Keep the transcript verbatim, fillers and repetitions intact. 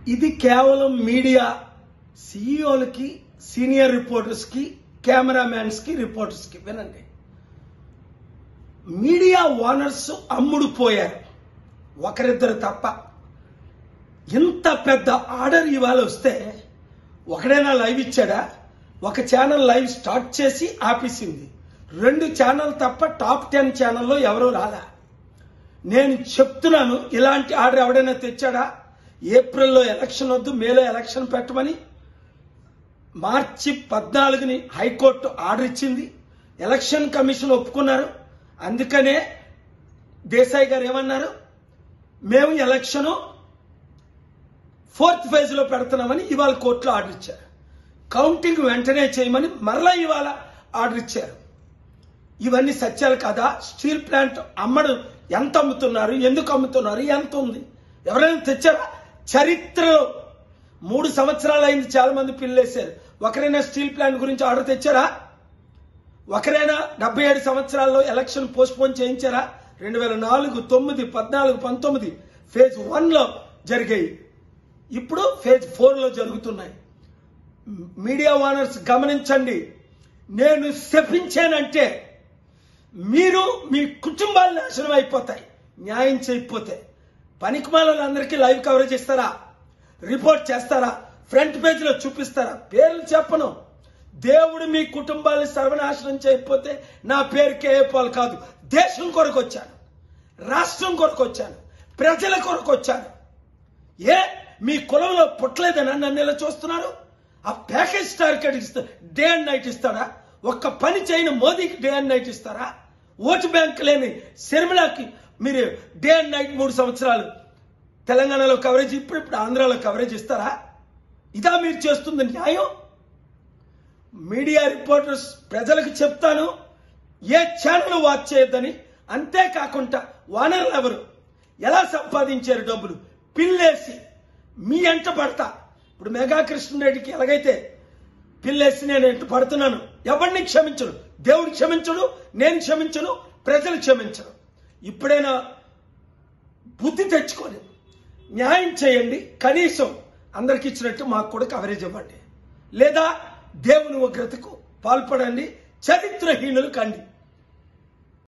ఇది కేవలం media సీఈఓలకి, senior రిపోర్టర్స్కి, కెమెరామ్యాన్స్కి, రిపోర్టర్స్కి వినండి. మీడియా ఓనర్స్ అమ్ముడు పోయారు, ఒకరిద్దరు తప్ప. ఇంత పెద్ద ఆర్డర్ ఇవాళ వస్తే ఒకడైనా లైవ్ ఇచ్చాడా? ఒక ఛానల్ లైవ్ స్టార్ట్ చేసి ఆపేసింది. రెండు ఛానల్ తప్ప టాప్ టెన్ ఛానల్లో ఎవరూ రాలా. నేను చెప్తున్నాను, ఇలాంటి ఆర్డర్ ఎవడైనా తెచ్చాడా? ఏప్రిల్లో ఎలక్షన్ వద్దు, మేలో ఎలక్షన్ పెట్టమని మార్చి పద్నాలుగుని హైకోర్టు ఆర్డర్ ఇచ్చింది. ఎలక్షన్ కమిషన్ ఒప్పుకున్నారు. అందుకనే దేశాయ్ గారు ఏమన్నారు, మేము ఎలక్షన్ ఫోర్త్ ఫేజ్ లో పెడుతున్నామని ఇవాళ కోర్టులో ఆర్డర్ ఇచ్చారు. కౌంటింగ్ వెంటనే చేయమని మరలా ఇవాళ ఆర్డర్ ఇచ్చారు. ఇవన్నీ సత్యాలు కదా? స్టీల్ ప్లాంట్ అమ్మడు ఎంత అమ్ముతున్నారు, ఎందుకు అమ్ముతున్నారు, ఎంత ఉంది, ఎవరైనా తెచ్చారా? చరిత్రలో మూడు సంవత్సరాలు అయింది, చాలా మంది పిల్లేశారు. ఒకరైనా స్టీల్ ప్లాంట్ గురించి ఆర్డర్ తెచ్చారా? ఒకరైనా డెబ్బై ఏడు సంవత్సరాల్లో ఎలక్షన్ పోస్ట్ పోన్ చేయించారా? రెండు వేల నాలుగు తొమ్మిది పద్నాలుగు పంతొమ్మిది ఫేజ్ వన్ లో జరిగాయి, ఇప్పుడు ఫేజ్ ఫోర్ లో జరుగుతున్నాయి. మీడియా ఓనర్స్ గమనించండి, నేను శపించానంటే మీరు మీ కుటుంబాలు నాశనం అయిపోతాయి న్యాయం చేయకపోతే. పనికిమాలందరికీ లైవ్ కవరేజ్ ఇస్తారా? రిపోర్ట్ చేస్తారా? ఫ్రంట్ పేజ్ లో చూపిస్తారా? పేర్లు చెప్పను. దేవుడు మీ కుటుంబాన్ని సర్వనాశనం చేయకపోతే నా పేరు కేఏ పాల్ కాదు. దేశం కొరకు వచ్చాను, రాష్ట్రం కొరకు వచ్చాను, ప్రజల కొరకు వచ్చాను. ఏ మీ కులంలో పుట్టలేదని నన్ను ఇలా చూస్తున్నారు? ఆ ప్యాకేజ్ టార్గెట్ ఇస్తా డే అండ్ నైట్ ఇస్తాడా? ఒక్క పని చేయని మోదీకి డే అండ్ నైట్ ఇస్తారా? ఓటు బ్యాంక్ లేని శర్మిలాకి మీరు డే అండ్ నైట్ మూడు సంవత్సరాలు తెలంగాణలో కవరేజ్, ఇప్పుడు ఇప్పుడు ఆంధ్రాలో కవరేజ్ ఇస్తారా? ఇదా మీరు చేస్తుంది న్యాయం? మీడియా రిపోర్టర్స్ ప్రజలకు చెప్తాను, ఏ ఛానల్ వాచ్ చేయొద్దని. అంతేకాకుండా ఓనర్లు ఎవరు, ఎలా సంపాదించారు డబ్బులు, పిల్లేసి మీ ఎంట పడతా. ఇప్పుడు మెగా కృష్ణారెడ్డికి ఎలాగైతే పిల్లేసి నేను ఎంట పడుతున్నాను, ఎవరిని క్షమించను, దేవుడు క్షమించడు, నేను క్షమించను, ప్రజలు క్షమించరు. ఇప్పుడైనా బుద్ధి తెచ్చుకొని న్యాయం చేయండి. కనీసం అందరికి ఇచ్చినట్టు మాకు కూడా కవరేజ్ ఇవ్వండి, లేదా దేవుని ఉగ్రతకు పాల్పడండి. చరిత్రహీనులు కండి.